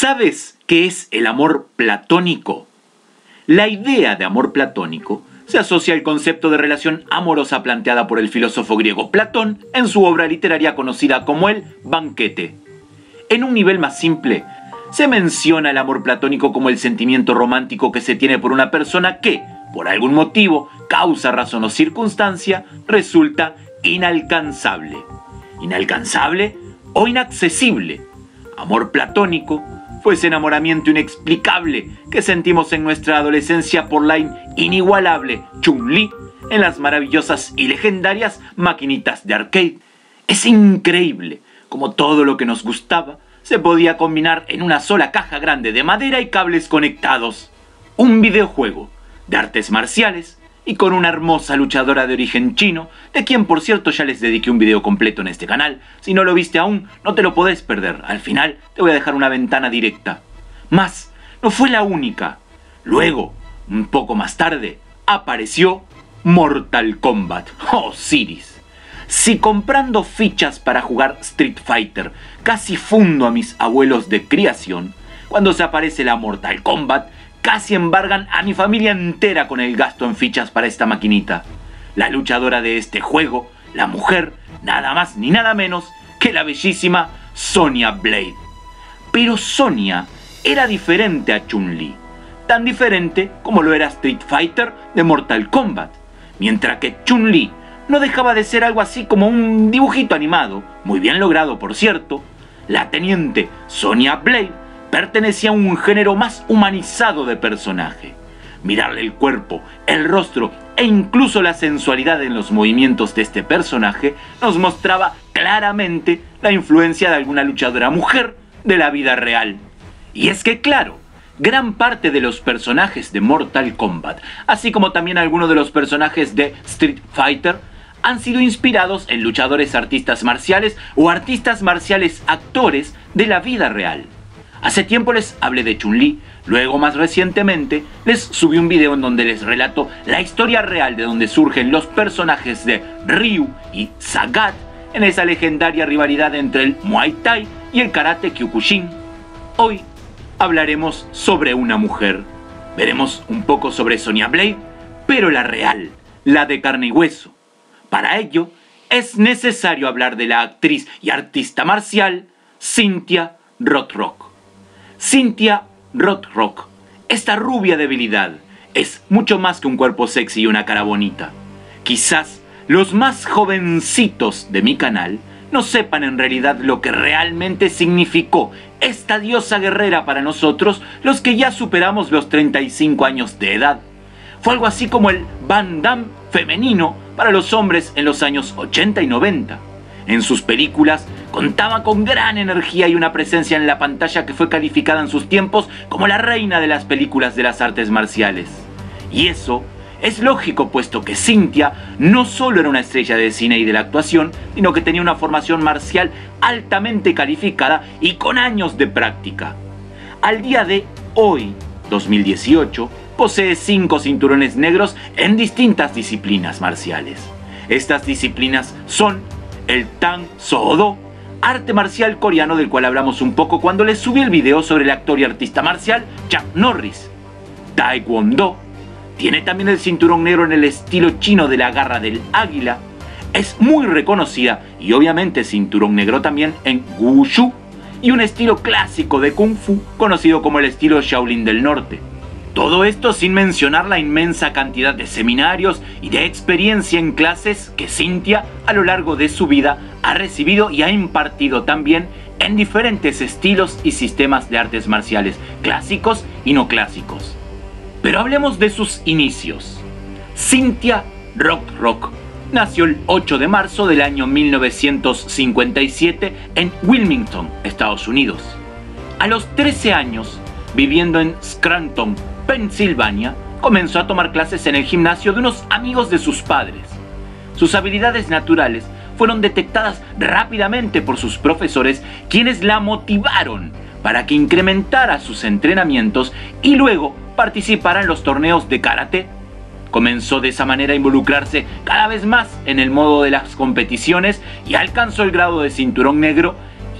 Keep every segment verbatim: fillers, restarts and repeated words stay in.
¿Sabes qué es el amor platónico? La idea de amor platónico se asocia al concepto de relación amorosa planteada por el filósofo griego Platón en su obra literaria conocida como el Banquete. En un nivel más simple, se menciona el amor platónico como el sentimiento romántico que se tiene por una persona que, por algún motivo, causa, razón o circunstancia, resulta inalcanzable. Inalcanzable o inaccesible. Amor platónico fue ese enamoramiento inexplicable que sentimos en nuestra adolescencia por la inigualable Chun-Li en las maravillosas y legendarias maquinitas de arcade. Es increíble como todo lo que nos gustaba se podía combinar en una sola caja grande de madera y cables conectados. Un videojuego de artes marciales y con una hermosa luchadora de origen chino, de quien por cierto ya les dediqué un video completo en este canal. Si no lo viste aún, no te lo podés perder. Al final te voy a dejar una ventana directa. Más, no fue la única. Luego, un poco más tarde, apareció Mortal Kombat. ¡Oh, Siris! Si comprando fichas para jugar Street Fighter casi fundo a mis abuelos de criación, cuando se aparece la Mortal Kombat, casi embargan a mi familia entera con el gasto en fichas para esta maquinita. La luchadora de este juego, la mujer, nada más ni nada menos que la bellísima Sonya Blade. Pero Sonya era diferente a Chun-Li, tan diferente como lo era Street Fighter de Mortal Kombat, mientras que Chun-Li no dejaba de ser algo así como un dibujito animado, muy bien logrado por cierto. La teniente Sonya Blade pertenecía a un género más humanizado de personaje. Mirarle el cuerpo, el rostro e incluso la sensualidad en los movimientos de este personaje nos mostraba claramente la influencia de alguna luchadora mujer de la vida real. Y es que claro, gran parte de los personajes de Mortal Kombat, así como también algunos de los personajes de Street Fighter, han sido inspirados en luchadores artistas marciales o artistas marciales actores de la vida real. Hace tiempo les hablé de Chun-Li, luego más recientemente les subí un video en donde les relato la historia real de donde surgen los personajes de Ryu y Sagat en esa legendaria rivalidad entre el Muay Thai y el Karate Kyokushin. Hoy hablaremos sobre una mujer. Veremos un poco sobre Sonya Blade, pero la real, la de carne y hueso. Para ello es necesario hablar de la actriz y artista marcial Cynthia Rothrock. Cynthia Rothrock, esta rubia debilidad, es mucho más que un cuerpo sexy y una cara bonita. Quizás los más jovencitos de mi canal no sepan en realidad lo que realmente significó esta diosa guerrera para nosotros, los que ya superamos los treinta y cinco años de edad. Fue algo así como el Van Damme femenino para los hombres en los años ochenta y noventa. En sus películas contaba con gran energía y una presencia en la pantalla que fue calificada en sus tiempos como la reina de las películas de las artes marciales. Y eso es lógico, puesto que Cynthia no solo era una estrella de cine y de la actuación, sino que tenía una formación marcial altamente calificada y con años de práctica. Al día de hoy, dos mil dieciocho, posee cinco cinturones negros en distintas disciplinas marciales. Estas disciplinas son el Tang Soo Do, arte marcial coreano del cual hablamos un poco cuando les subí el video sobre el actor y artista marcial Chuck Norris. Taekwondo, tiene también el cinturón negro en el estilo chino de la garra del águila. Es muy reconocida y obviamente cinturón negro también en Wushu y un estilo clásico de Kung Fu conocido como el estilo Shaolin del Norte. Todo esto sin mencionar la inmensa cantidad de seminarios y de experiencia en clases que Cynthia a lo largo de su vida ha recibido y ha impartido también en diferentes estilos y sistemas de artes marciales clásicos y no clásicos. Pero hablemos de sus inicios. Cynthia Rothrock nació el ocho de marzo del año mil novecientos cincuenta y siete en Wilmington, Estados Unidos. A los trece años, viviendo en Scranton, Pensilvania, comenzó a tomar clases en el gimnasio de unos amigos de sus padres. Sus habilidades naturales fueron detectadas rápidamente por sus profesores, quienes la motivaron para que incrementara sus entrenamientos y luego participara en los torneos de karate. Comenzó de esa manera a involucrarse cada vez más en el modo de las competiciones y alcanzó el grado de cinturón negro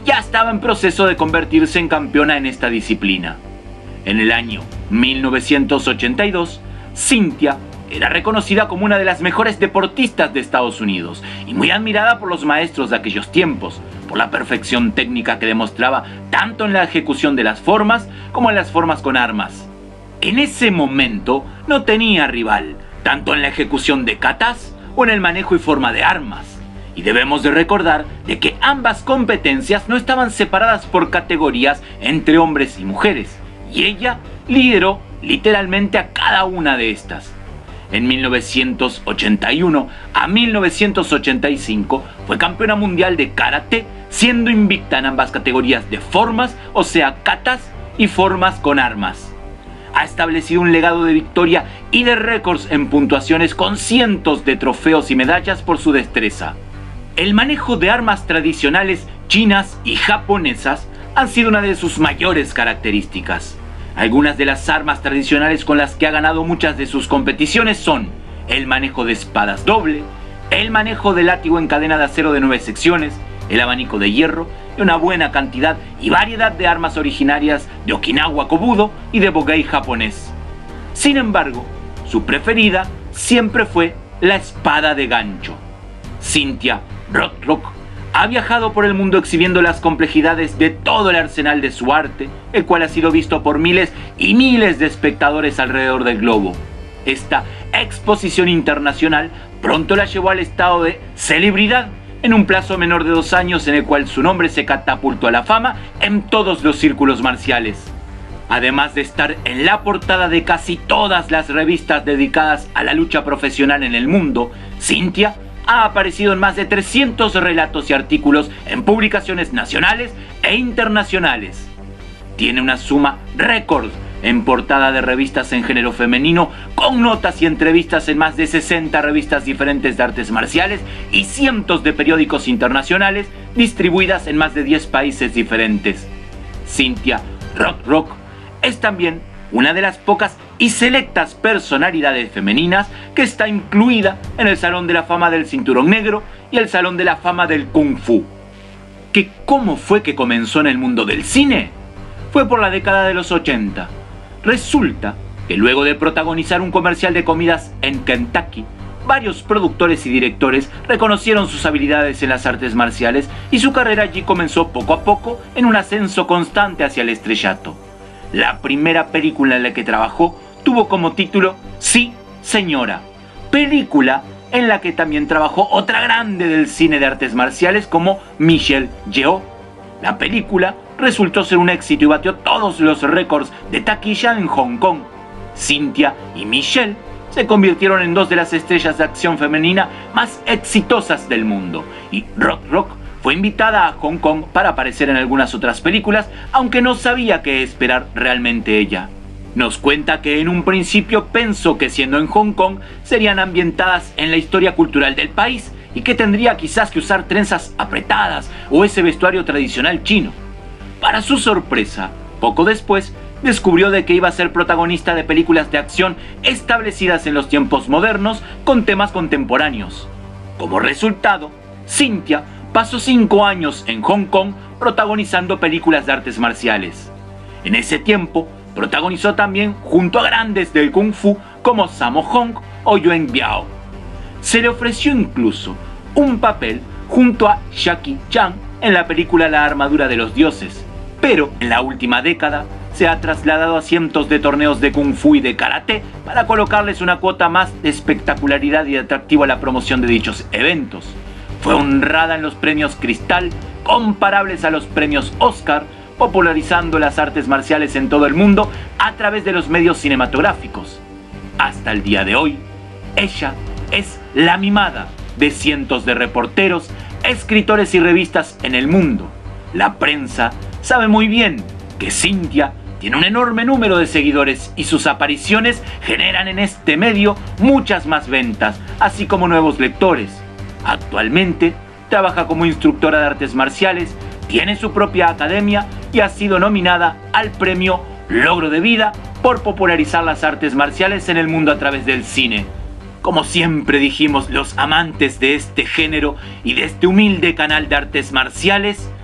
ya estaba en proceso de convertirse en campeona en esta disciplina. En el año mil novecientos ochenta y dos, Cynthia era reconocida como una de las mejores deportistas de Estados Unidos y muy admirada por los maestros de aquellos tiempos, por la perfección técnica que demostraba tanto en la ejecución de las formas como en las formas con armas. En ese momento no tenía rival, tanto en la ejecución de katas o en el manejo y forma de armas. Y debemos de recordar de que ambas competencias no estaban separadas por categorías entre hombres y mujeres, y ella lideró literalmente a cada una de estas. En mil novecientos ochenta y uno a mil novecientos ochenta y cinco fue campeona mundial de karate, siendo invicta en ambas categorías de formas, o sea, katas y formas con armas. Ha establecido un legado de victoria y de récords en puntuaciones con cientos de trofeos y medallas por su destreza. El manejo de armas tradicionales chinas y japonesas han sido una de sus mayores características. Algunas de las armas tradicionales con las que ha ganado muchas de sus competiciones son el manejo de espadas doble, el manejo de látigo en cadena de acero de nueve secciones, el abanico de hierro y una buena cantidad y variedad de armas originarias de Okinawa Kobudo y de Bogei japonés. Sin embargo, su preferida siempre fue la espada de gancho. Cynthia Rothrock ha viajado por el mundo exhibiendo las complejidades de todo el arsenal de su arte, el cual ha sido visto por miles y miles de espectadores alrededor del globo. Esta exposición internacional pronto la llevó al estado de celebridad en un plazo menor de dos años, en el cual su nombre se catapultó a la fama en todos los círculos marciales. Además de estar en la portada de casi todas las revistas dedicadas a la lucha profesional en el mundo, Cynthia ha aparecido en más de trescientos relatos y artículos en publicaciones nacionales e internacionales. Tiene una suma récord en portada de revistas en género femenino, con notas y entrevistas en más de sesenta revistas diferentes de artes marciales y cientos de periódicos internacionales distribuidas en más de diez países diferentes. Cynthia Rothrock es también una de las pocas y selectas personalidades femeninas que está incluida en el Salón de la Fama del Cinturón Negro y el Salón de la Fama del Kung Fu. ¿Que cómo fue que comenzó en el mundo del cine? Fue por la década de los ochenta. Resulta que luego de protagonizar un comercial de comidas en Kentucky, varios productores y directores reconocieron sus habilidades en las artes marciales y su carrera allí comenzó poco a poco en un ascenso constante hacia el estrellato. La primera película en la que trabajó tuvo como título Sí, señora, película en la que también trabajó otra grande del cine de artes marciales como Michelle Yeoh. La película resultó ser un éxito y batió todos los récords de taquilla en Hong Kong. Cynthia y Michelle se convirtieron en dos de las estrellas de acción femenina más exitosas del mundo, y Rothrock fue invitada a Hong Kong para aparecer en algunas otras películas, aunque no sabía qué esperar realmente ella. Nos cuenta que en un principio pensó que siendo en Hong Kong serían ambientadas en la historia cultural del país y que tendría quizás que usar trenzas apretadas o ese vestuario tradicional chino. Para su sorpresa, poco después descubrió de que iba a ser protagonista de películas de acción establecidas en los tiempos modernos con temas contemporáneos. Como resultado, Cynthia pasó cinco años en Hong Kong protagonizando películas de artes marciales. En ese tiempo, protagonizó también junto a grandes del Kung Fu como Sammo Hung o Yuen Biao. Se le ofreció incluso un papel junto a Jackie Chan en la película La armadura de los dioses, pero en la última década se ha trasladado a cientos de torneos de Kung Fu y de Karate para colocarles una cuota más de espectacularidad y de atractivo a la promoción de dichos eventos. Fue honrada en los premios Cristal, comparables a los premios Oscar, popularizando las artes marciales en todo el mundo a través de los medios cinematográficos. Hasta el día de hoy, ella es la mimada de cientos de reporteros, escritores y revistas en el mundo. La prensa sabe muy bien que Cynthia tiene un enorme número de seguidores y sus apariciones generan en este medio muchas más ventas, así como nuevos lectores. Actualmente trabaja como instructora de artes marciales, tiene su propia academia y ha sido nominada al premio Logro de Vida por popularizar las artes marciales en el mundo a través del cine. Como siempre dijimos los amantes de este género y de este humilde canal de artes marciales,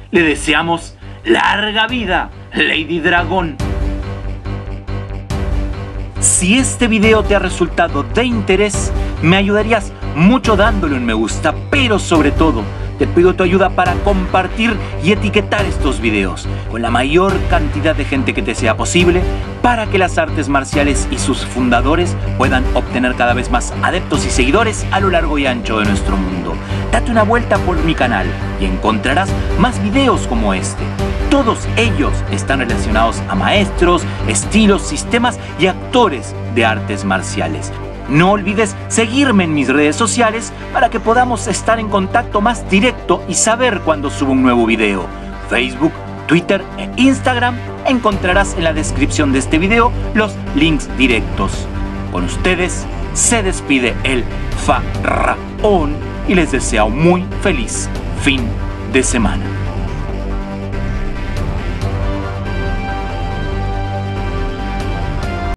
le deseamos larga vida, Lady Dragón. Si este video te ha resultado de interés, me ayudarías mucho dándole un me gusta, pero sobre todo te pido tu ayuda para compartir y etiquetar estos videos con la mayor cantidad de gente que te sea posible para que las artes marciales y sus fundadores puedan obtener cada vez más adeptos y seguidores a lo largo y ancho de nuestro mundo. Date una vuelta por mi canal y encontrarás más videos como este. Todos ellos están relacionados a maestros, estilos, sistemas y actores de artes marciales. No olvides seguirme en mis redes sociales para que podamos estar en contacto más directo y saber cuando subo un nuevo video. Facebook, Twitter e Instagram. Encontrarás en la descripción de este video los links directos. Con ustedes se despide el Faraón y les desea un muy feliz fin de semana.